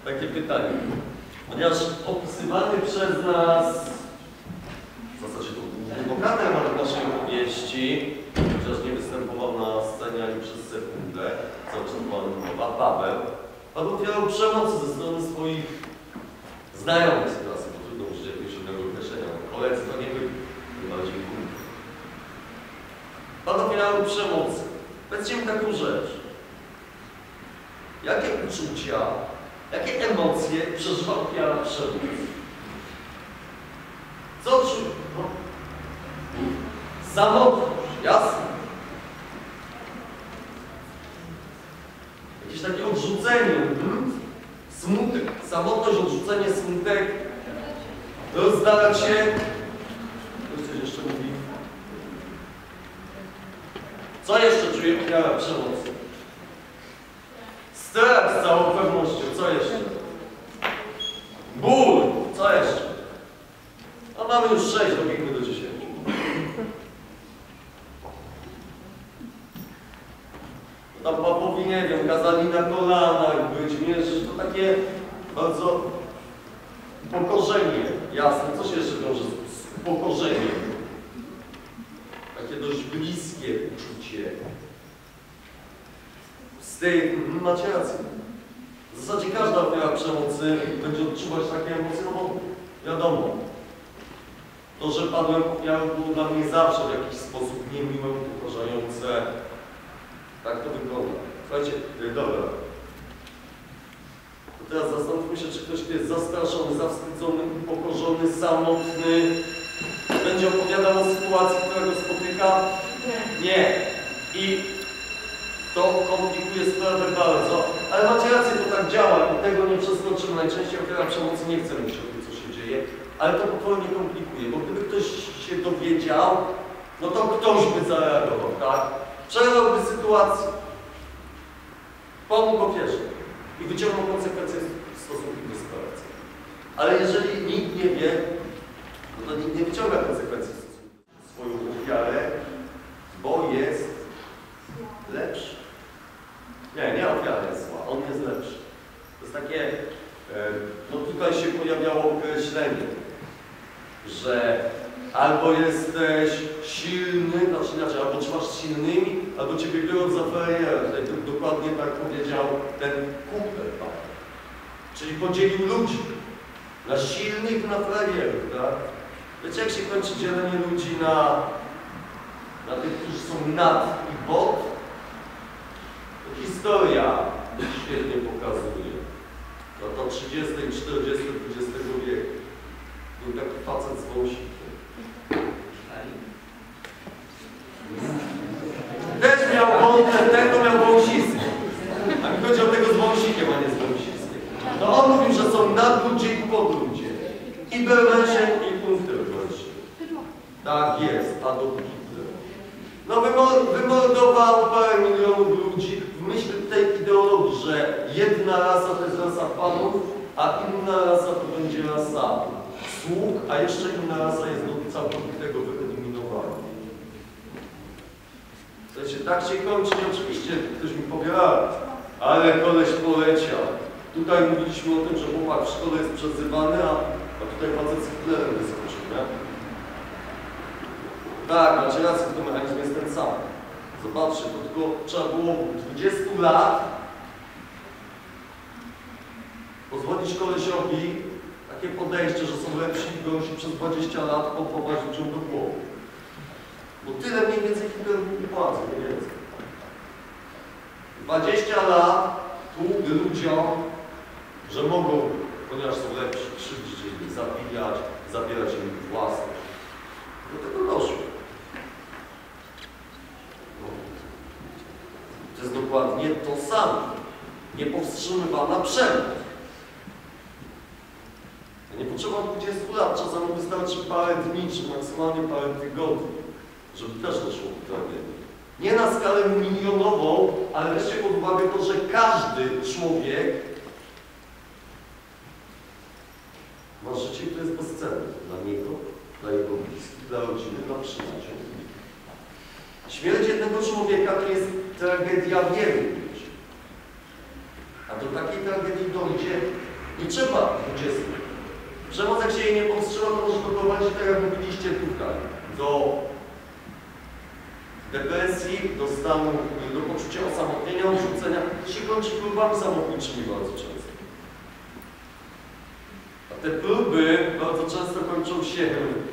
takie pytanie. Ponieważ opisywany przez nas, w zasadzie to był bohater naszej opowieści, chociaż nie występował na scenie ani przez sekundę, cały czas była Paweł, padł ofiarą przemocy ze strony swoich znajomych z klasy, bo trudno użyć jakiegoś innego określenia. Koledzy to nie byli, bardziej kumów. Padł ofiarą przemocy. Powiedzcie mi taką rzecz. Jakie uczucia, jakie emocje przeżywa ofiara przemocy? Co czuje? No. Samotność, jasne. Jakieś takie odrzucenie, smutek, samotność, odrzucenie, smutek, rozdarać się. Ktoś jeszcze mówi? Co jeszcze czuje ofiara przemocy? Strach z całą pewnością, co jeszcze? Ból, co jeszcze? No mamy już 6, dobiegnę do 10. Tam papowi, nie wiem, kazali na kolanach być, mierzyć, to takie bardzo upokorzenie, jasne. Co się jeszcze wiąże z upokorzeniem? Takie dość bliskie uczucie. Wstyd, macie rację. W zasadzie każda ofiara przemocy będzie odczuwać takie emocje, no bo wiadomo, to, że padłem ofiarą, było dla mnie zawsze w jakiś sposób niemiłe, upokarzające. Tak to wygląda. Słuchajcie, dobra. To teraz zastanówmy się, czy ktoś, kto jest zastraszony, zawstydzony, upokorzony, samotny, będzie opowiadał o sytuacji, która go spotyka? Nie. I to komplikuje sprawę bardzo. Ale macie rację, to tak działa i tego nie przeskoczymy. Najczęściej ofiara przemocy nie chce mówić o tym, co się dzieje, ale to potwornie komplikuje, bo gdyby ktoś się dowiedział, no to ktoś by zareagował, tak? Przerwałby sytuację, pomógł ofierze i wyciągnął konsekwencje w stosunku do sprawcy. Ale jeżeli nikt nie wie, no to nikt nie wyciąga konsekwencji w stosunku do swoją ofiarę, bo jest lepszy. Nie ofiara jest zła, on jest lepszy. To jest takie, no tutaj się pojawiało określenie, że albo jesteś silny, znaczy inaczej, albo trzymasz silnymi, albo ciebie biorą za frajera. Tutaj dokładnie tak powiedział ten Cooper. Czyli podzielił ludzi na silnych, na frajerów, tak? Wiecie, jak się kończy dzielenie ludzi na tych, którzy są nad i pod? To historia świetnie pokazuje. Lata 30., 40., XX wieku. Był taki facet z wąsikiem. Też miał tego miał wąsisty. A mi chodzi o tego z wąsikiem, a nie z wąsistym. To on mówił, że są nadludzie i podludzie. I Bermenschen i Untermenschen. Tak jest, Adolf Hitler. No wymordował parę milionów ludzi w myśl tej ideologii, że jedna rasa to jest rasa panów, a inna rasa to będzie rasa sług, a jeszcze inna rasa jest do całkowitego wyeliminowania. Słuchajcie, tak się kończy, oczywiście ktoś mi powie, ale koleś poleciał. Tutaj mówiliśmy o tym, że chłopak w szkole jest przezywany, a tutaj facet z Hitlerem wyskoczył, nie? Tak, macie rację, to mechanizm jest ten sam. Zobaczcie, to tylko trzeba było 20 lat pozwolić kolesiowi takie podejście, że są lepsi i gorsi przez 20 lat pompować ludziom do głowy. Bo tyle mniej więcej Hitler płacą, nie więcej. 20 lat tłuk ludziom, że mogą, ponieważ są lepsi, krzywdzić ich, zabijać, zabierać im własność. Do tego doszło. No. To jest dokładnie to samo. Niepowstrzymywana przemoc. Nie potrzeba 20 lat, czasami wystarczy parę dni, czy maksymalnie parę tygodni, żeby też doszło do tragedii. Nie na skalę milionową, ale weźcie pod uwagę to, że każdy człowiek ma życie, które jest bezcenne dla niego, dla jego bliskich, dla rodziny, dla przyjaciół. Śmierć jednego człowieka to jest tragedia wielu ludzi. A do takiej tragedii dojdzie trzeba 20. Przemoc, jak się jej nie powstrzyma, to może doprowadzić, tak jak mówiliście tutaj, do depresji, do stanu, do poczucia osamotnienia, odrzucenia. To się kończy próbami samobójczymi bardzo często. A te próby bardzo często kończą się